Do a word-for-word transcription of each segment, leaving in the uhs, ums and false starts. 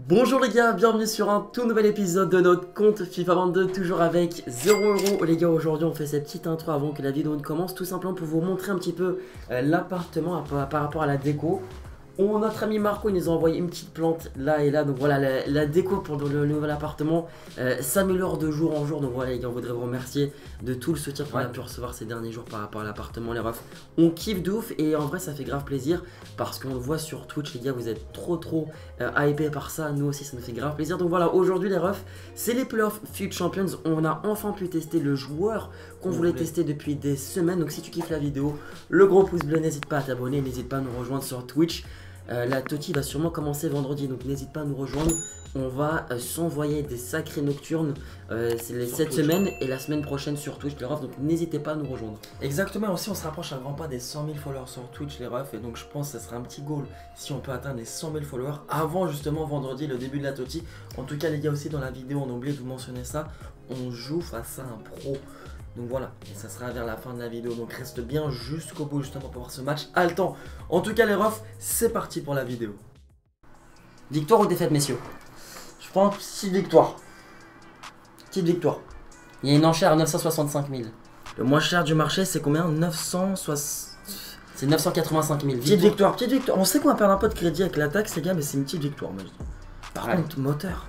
Bonjour les gars, bienvenue sur un tout nouvel épisode de notre compte FIFA vingt-deux, toujours avec zéro euro. Les gars, aujourd'hui on fait cette petite intro avant que la vidéo ne commence, tout simplement pour vous montrer un petit peu euh, l'appartement par, par rapport à la déco. On, notre ami Marco il nous a envoyé une petite plante là et là, donc voilà, la, la déco pour le, le nouvel appartement euh, s'améliore de jour en jour. Donc voilà les gars, on voudrait vous remercier de tout le soutien qu'on ouais. a pu recevoir ces derniers jours par rapport à l'appartement, les refs. On kiffe de ouf et en vrai ça fait grave plaisir parce qu'on le voit sur Twitch les gars, vous êtes trop trop euh, hypés par ça, nous aussi ça nous fait grave plaisir. Donc voilà, aujourd'hui les refs, c'est les playoffs F U T Champions, on a enfin pu tester le joueur qu'on voulait voulait. tester depuis des semaines. Donc si tu kiffes la vidéo, le gros pouce bleu, n'hésite pas à t'abonner, n'hésite pas à nous rejoindre sur Twitch. Euh, la T O T I va sûrement commencer vendredi, donc n'hésite pas à nous rejoindre. On va euh, s'envoyer des sacrés nocturnes euh, c'est les cette semaine et la semaine prochaine sur Twitch les refs, donc n'hésitez pas à nous rejoindre. Exactement, aussi on se rapproche un grand pas des cent mille followers sur Twitch les refs, et donc je pense que ça sera un petit goal si on peut atteindre les cent mille followers avant justement vendredi, le début de la T O T I. En tout cas les gars, aussi dans la vidéo on a oublié de vous mentionner ça, on joue face à un pro. Donc voilà, et ça sera vers la fin de la vidéo, donc reste bien jusqu'au bout justement pour voir ce match haletant. En tout cas les refs, c'est parti pour la vidéo. Victoire ou défaite messieurs? Je pense petite victoire. Petite victoire. Il y a une enchère à neuf cent soixante-cinq mille. Le moins cher du marché c'est combien? neuf cent soixante... C'est neuf cent quatre-vingt-cinq mille. Petite victoire, petite victoire. On sait qu'on va perdre un peu de crédit avec la taxe les gars, mais c'est une petite victoire moi je dis. Par ouais. contre, moteur.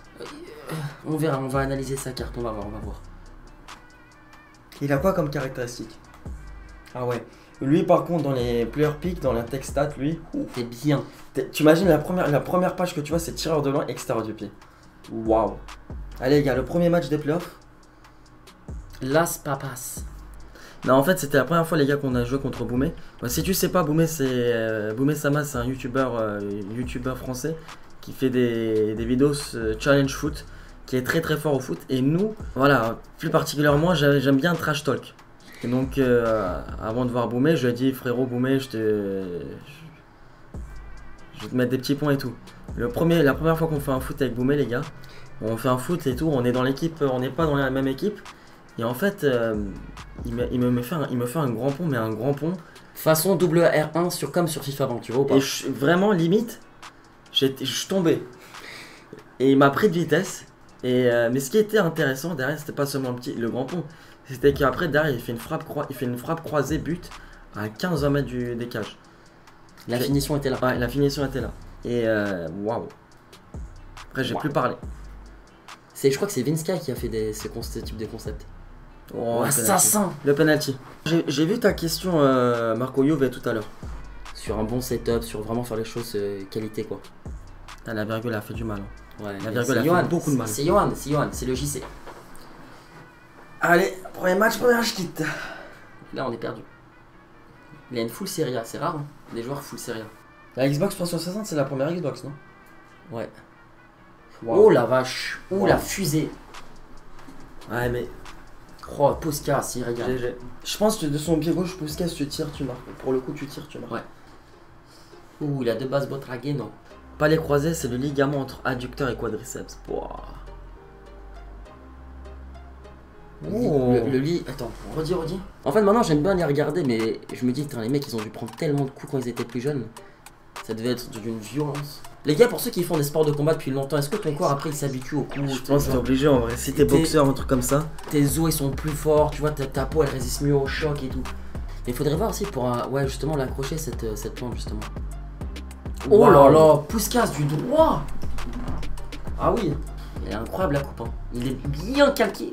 On verra, on va analyser sa carte, on va voir, on va voir. Il a quoi comme caractéristique? Ah ouais. Lui par contre dans les player pick, dans la tech stat, lui, t'es bien. Tu imagines la première, la première page que tu vois, c'est tireur de loin extérieur du pied. Waouh. Allez les gars, le premier match des playoffs. Las Papas. Non en fait c'était la première fois les gars qu'on a joué contre Boumé. Bon, si tu sais pas, Boumé c'est euh, Boumé Sama, c'est un youtubeur euh, youtubeur français qui fait des, des vidéos euh, challenge foot, qui est très très fort au foot, et nous, voilà, plus particulièrement j'aime bien trash talk. Et donc euh, avant de voir Boumé, je lui ai dit frérot Boumé, je te je vais te mettre des petits points et tout. Le premier, la première fois qu'on fait un foot avec Boumé les gars, on fait un foot et tout, on est dans l'équipe, on n'est pas dans la même équipe, et en fait euh, il, me, il, me fait un, il me fait un grand pont, mais un grand pont façon double R un sur, comme sur FIFA vingt, tu vois ou pas? Et je, vraiment limite, je suis tombé et il m'a pris de vitesse. Et euh, mais ce qui était intéressant derrière, c'était pas seulement le, petit, le grand pont, c'était qu'après derrière il fait une frappe, croi il fait une frappe croisée but à quinze mètres du, des cages. La finition était là. Ouais, la finition était là. Et waouh. Wow. Après j'ai wow. plus parlé. Je crois que c'est Vinska qui a fait des, ce, ce type de concept. Oh, assassin. Le penalty. J'ai vu ta question euh, Marco Juve tout à l'heure. Sur un bon setup, sur vraiment faire les choses euh, qualité quoi. Ah, la virgule a fait du mal. Hein. Ouais, la virgule a Johan, fait beaucoup de mal. C'est Johan, c'est Johan, c'est le J C. Allez, premier match, première je quitte. Là on est perdu. Il a une full Serie A, c'est rare hein, des joueurs full Serie A. La Xbox trois cent soixante c'est la première Xbox non? Ouais. Wow. Oh la vache, oh wow. La fusée. Ouais mais... Oh Puskas, il regarde. Je pense que de son pied gauche, Puskas tu tires, tu marques. Pour le coup tu tires, tu marques. Ouais. Ouh, il a deux bases botragées, non? Pas les croisés, c'est le ligament entre adducteur et quadriceps. Wow. Oh. Le, le lit. Attends, redis, redis. En fait, maintenant j'aime bien les regarder, mais je me dis, putain, les mecs ils ont dû prendre tellement de coups quand ils étaient plus jeunes. Ça devait être d'une violence. Les gars, pour ceux qui font des sports de combat depuis longtemps, est-ce que ton corps après il s'habitue au coup? Je pense que t'es obligé en vrai. Si t'es boxeur, un truc comme ça. Tes os ils sont plus forts, tu vois, ta, ta peau elle résiste mieux au choc et tout. Mais il faudrait voir aussi pour un. Ouais, justement, l'accrocher cette, cette plante justement. Oh wow. Là là, Puskas du droit. Ah oui, il est incroyable la coupe, hein. Il est bien calqué.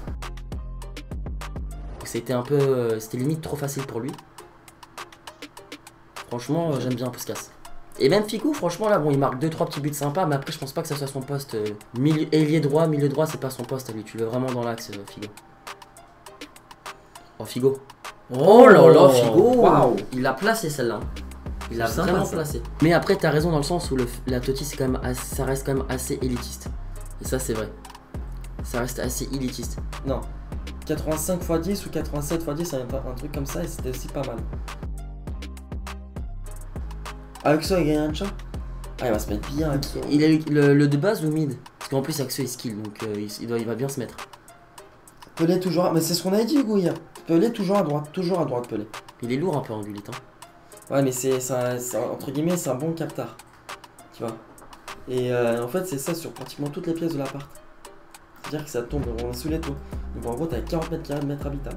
C'était un peu, c'était limite trop facile pour lui. Franchement, j'aime bien Puskas. Et même Figo, franchement là, bon, il marque deux trois petits buts sympas, mais après je pense pas que ça soit son poste. Euh, milieu, ailier droit, milieu droit, c'est pas son poste à lui. Tu le veux vraiment dans l'axe, euh, Figo. Oh Figo. Oh, oh là là, Figo. Waouh. Il a placé celle-là. Il a vraiment placé. Mais après, t'as raison dans le sens où le, la T O T I, c'est quand même assez, ça reste quand même assez élitiste. Et ça, c'est vrai. Ça reste assez élitiste. Non. quatre-vingt-cinq fois dix ou quatre-vingt-sept fois dix, c'est un, un truc comme ça, et c'était aussi pas mal. Axo, il gagne un chat. Ah, il va se mettre bien, Axo. Il a eu le, le de base ou mid? Parce qu'en plus, Axo est skill, donc euh, il, il, doit, il va bien se mettre. Pelé toujours. Mais c'est ce qu'on avait dit, Hugo, hier. Pelé toujours à droite, toujours à droite, Pelé. Il est lourd un peu Angulite, hein. Ouais, mais c'est entre guillemets, c'est un bon capteur. Tu vois. Et euh, en fait, c'est ça sur pratiquement toutes les pièces de l'appart. C'est-à-dire que ça tombe on est sous les toits. Donc en gros, t'as quarante mètres carrés de mètres habitables.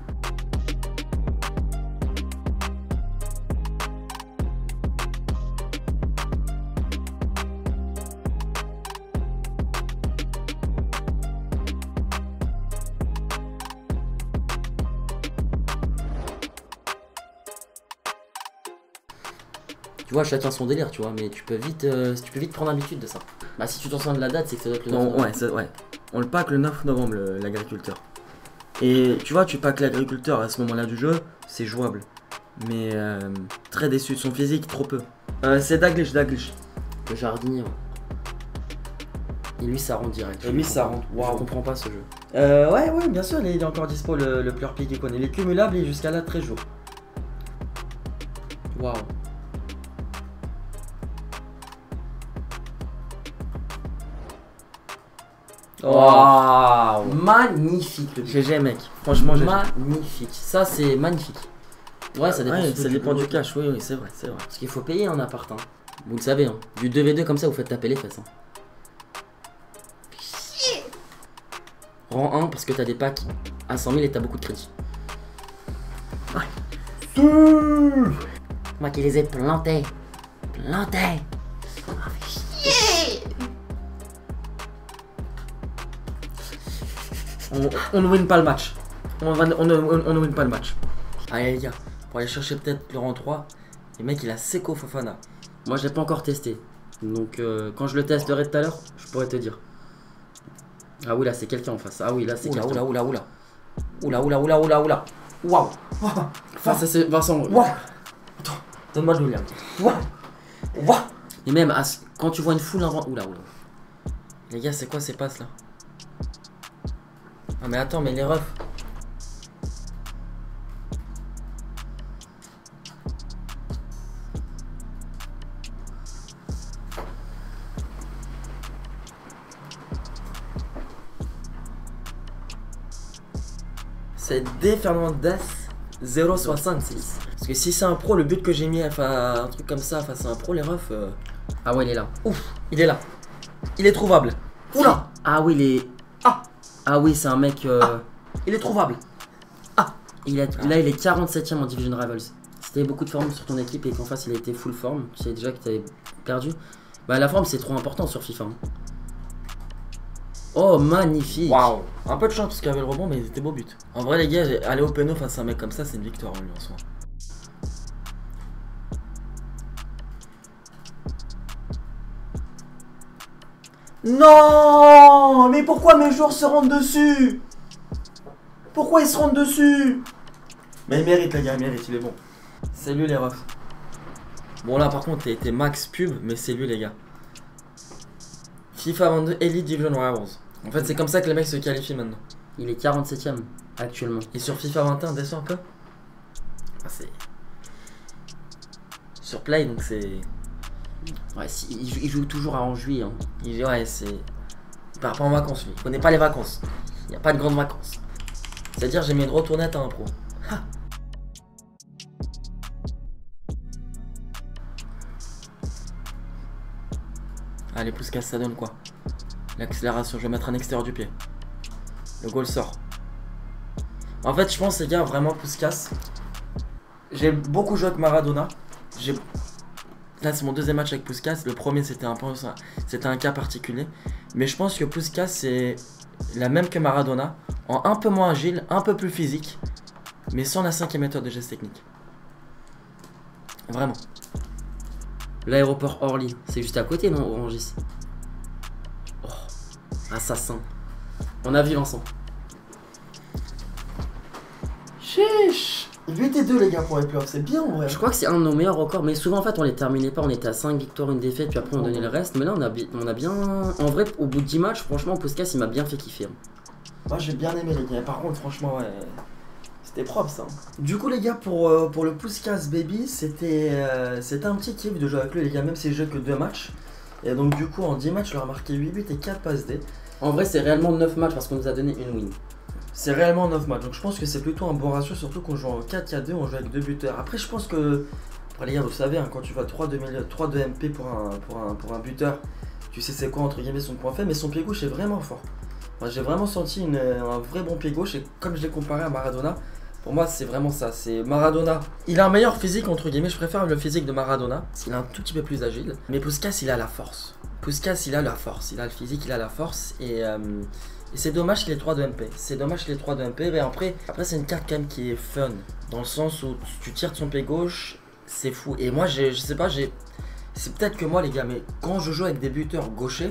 Tu vois, chacun son délire, tu vois, mais tu peux vite, euh, tu peux vite prendre l'habitude de ça. Bah, si tu t'en sens de la date, c'est que ça doit être le neuf novembre. Ouais, ça, ouais. On le pack le neuf novembre, le- l'agriculteur. Et tu vois, tu pack l'agriculteur à ce moment-là du jeu, c'est jouable. Mais euh, très déçu de son physique, trop peu. Euh, c'est Daglish, Daglish. Le jardinier. Ouais. Et lui, ça rend direct. Et lui, ça rend. Waouh. Je comprends pas ce jeu. Euh, ouais, ouais, bien sûr, il est encore dispo le, le Pleur Pick Icon. Il est cumulable et jusqu'à là treize jours. Waouh. Waouh. Magnifique le G G mec, franchement G G. Magnifique. Ça, c'est magnifique. Ouais, ça dépend, Ouais, surtout ça du dépend boulot. du cash, oui, oui, c'est vrai, c'est vrai. Parce qu'il faut payer en appart. Hein. Vous le savez, hein. Du deux v deux comme ça, vous faites taper les fesses. Hein. Rang un parce que t'as des packs à cent mille et t'as beaucoup de crédit. Ouais. Moi qui les ai plantés. Plantés. Ah, fait chier. On, on ne win pas le match. On, va, on, ne, on ne win pas le match. Allez les gars, pour aller chercher peut-être le rang trois, le mec il a Seko Fofana. Moi je l'ai pas encore testé. Donc euh, quand je le testerai tout à l'heure, je pourrais te dire. Ah oui là c'est quelqu'un en face. Ah oui là c'est quelqu'un. Oula oula oula oula. Oula oula oula oula. Waouh. Enfin ça c'est Vincent. Waouh. Attends, donne-moi de l'eau là. Waouh. Waouh. Et même à, quand tu vois une foule avant. Oula oula. Les gars c'est quoi ces passes là? Ah mais attends mais les refs. C'est D Fernandez zéro soixante-six. Parce que si c'est un pro, le but que j'ai mis enfin, un truc comme ça face à un pro, les refs. Euh... Ah ouais il est là. Ouf, il est là. Il est trouvable. Oula. Ah oui il est. Ah. Ah oui c'est un mec. Euh... Ah. Il est trouvable. Ah. Il a... Là il est quarante-septième en Division Rivals. Si t'avais beaucoup de forme sur ton équipe et qu'en face il a été full forme, tu sais déjà que t'avais perdu. Bah la forme c'est trop important sur FIFA. Hein. Oh magnifique. Waouh. Un peu de chance parce qu'il y avait le rebond mais c'était beau but. En vrai les gars, aller au péno face à un mec comme ça c'est une victoire en lui en soi. Non. Mais pourquoi mes joueurs se rendent dessus? Pourquoi ils se rendent dessus? Mais il mérite les gars, il mérite, il est bon. C'est lui les refs. Bon là par contre t'es max pub mais c'est lui les gars. FIFA vingt-deux Elite Division Rivals. En fait c'est comme ça que les mecs se qualifient maintenant. Il est quarante-septième actuellement. Et sur FIFA vingt et un descend un peu. Ah, c'est... Sur Play donc c'est... Ouais si, il, joue, il joue toujours en juillet. Hein. Il... Ouais c'est... Il part pas en vacances lui. Il connaît pas les vacances. Il n'y a pas de grandes vacances. C'est-à-dire j'ai mis une retournette à un pro. Ha. Allez Puskas ça donne quoi? L'accélération, je vais mettre un extérieur du pied. Le goal sort. En fait je pense les gars vraiment Puskas. J'ai beaucoup joué avec Maradona. J'ai... Là c'est mon deuxième match avec Puskas. Le premier c'était un, c'était un cas particulier. Mais je pense que Puskas c'est la même que Maradona. En un peu moins agile, un peu plus physique. Mais sans la cinquième méthode de geste technique. Vraiment. L'aéroport Orly, c'est juste à côté non Orangis? Oh, assassin. On a vu Vincent. Chiche. huit et deux les gars pour les playoffs, c'est bien en vrai. Je crois que c'est un de nos meilleurs records, mais souvent en fait on les terminait pas, on était à cinq victoires, une défaite, puis après on donnait le reste. Mais là on a, on a bien... En vrai, au bout de dix matchs, franchement Puskas il m'a bien fait kiffer. Hein. Moi j'ai bien aimé les gars, par contre franchement ouais... C'était propre ça. Du coup les gars pour, euh, pour le Puskas Baby c'était euh, c'était un petit kiff de jouer avec lui les gars, même si je joue que deux matchs. Et donc du coup en dix matchs je leur ai marqué huit buts et quatre passes D. En vrai c'est réellement neuf matchs parce qu'on nous a donné une win. C'est réellement neuf matchs, donc je pense que c'est plutôt un bon ratio, surtout qu'on joue en quatre quatre deux, on joue avec deux buteurs. Après je pense que, après les gars vous savez, hein, quand tu vas trois deux M P pour un, pour, un, pour un buteur, tu sais c'est quoi entre guillemets son point faible, mais son pied gauche est vraiment fort. Enfin, j'ai vraiment senti une, un vrai bon pied gauche et comme je l'ai comparé à Maradona, pour moi c'est vraiment ça, c'est Maradona. Il a un meilleur physique entre guillemets, je préfère le physique de Maradona, il est un tout petit peu plus agile. Mais Puskás il a la force, Puskás il a la force, il a le physique, il a la force et... Euh, Et c'est dommage qu'il ait trois de M P. C'est dommage qu'il ait trois de M P. Mais après, après c'est une carte quand même qui est fun. Dans le sens où tu tires de son pied gauche, c'est fou. Et moi, je sais pas, j'ai. C'est peut-être que moi, les gars, mais quand je joue avec des buteurs gauchers,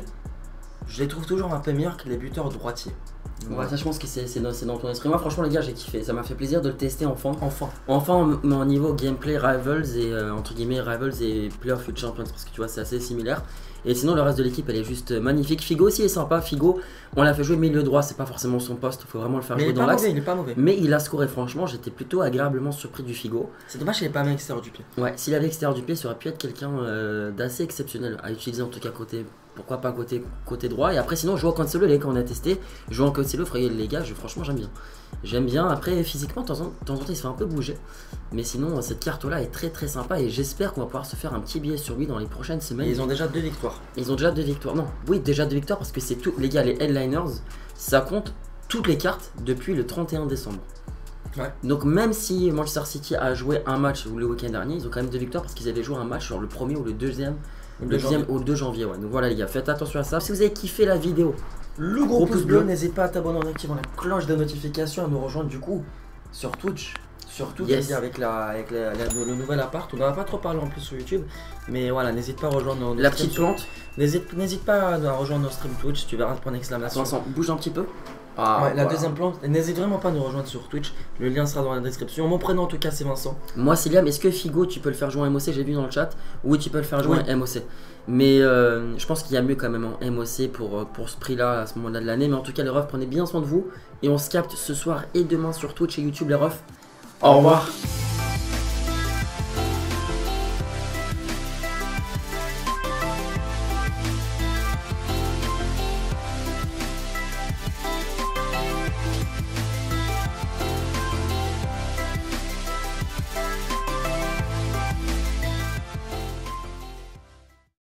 je les trouve toujours un peu meilleurs que les buteurs droitiers. Ouais, ouais, ça je pense que c'est dans, dans ton esprit. Moi franchement les gars j'ai kiffé, ça m'a fait plaisir de le tester enfin. Enfin. Enfin mais au niveau gameplay Rivals et euh, entre guillemets Rivals et Playoff Future Champions parce que tu vois c'est assez similaire. Et sinon le reste de l'équipe elle est juste magnifique. Figo aussi est sympa, Figo on l'a fait jouer milieu droit, c'est pas forcément son poste, faut vraiment le faire mais jouer dans l'axe. Il est pas mauvais. Mais il a scoré franchement, j'étais plutôt agréablement surpris du Figo. C'est dommage qu'il est pas à l'extérieur du pied. Ouais, s'il avait l'extérieur du pied ça aurait pu être quelqu'un euh, d'assez exceptionnel à utiliser en tout cas côté. Pourquoi pas côté, côté droit. Et après sinon je joue en Cancelo les gars on a testé. Je joue en Cancelo, frayez les gars, je, franchement j'aime bien. J'aime bien, après physiquement de temps, en, de temps en temps il se fait un peu bouger. Mais sinon cette carte là est très très sympa. Et j'espère qu'on va pouvoir se faire un petit billet sur lui dans les prochaines semaines. Et ils ont déjà deux victoires. Ils ont déjà deux victoires, non, oui déjà deux victoires parce que c'est tout. Les gars les headliners, ça compte toutes les cartes depuis le trente et un décembre. Ouais. Donc même si Manchester City a joué un match le week-end dernier, ils ont quand même deux victoires parce qu'ils avaient joué un match sur le premier ou le deuxième. Le deuxième ou le deux janvier, ouais. Donc voilà les gars, faites attention à ça. Si vous avez kiffé la vidéo, le gros, gros pouce bleu, n'hésite pas à t'abonner en activant la cloche de notification, à nous rejoindre du coup sur Twitch. Sur Twitch, yes. avec, la, avec la, la, le nouvel appart. On n'en va pas trop parler en plus sur YouTube. Mais voilà, n'hésite pas à rejoindre nos, nos la petite plante. N'hésite pas à rejoindre nos streams Twitch, tu verras le point d'exclamation. Vincent, bouge un petit peu. Ah, ouais, la voilà. deuxième plante, n'hésite vraiment pas à nous rejoindre sur Twitch, le lien sera dans la description. Mon prénom en tout cas c'est Vincent. Moi c'est Liam, est-ce que Figo tu peux le faire jouer en M O C? J'ai vu dans le chat. Oui tu peux le faire jouer oui. en M O C. Mais euh, je pense qu'il y a mieux quand même en M O C pour, pour ce prix là à ce moment là de l'année. Mais en tout cas les refs, prenez bien soin de vous. Et on se capte ce soir et demain sur Twitch et YouTube les refs. Au revoir.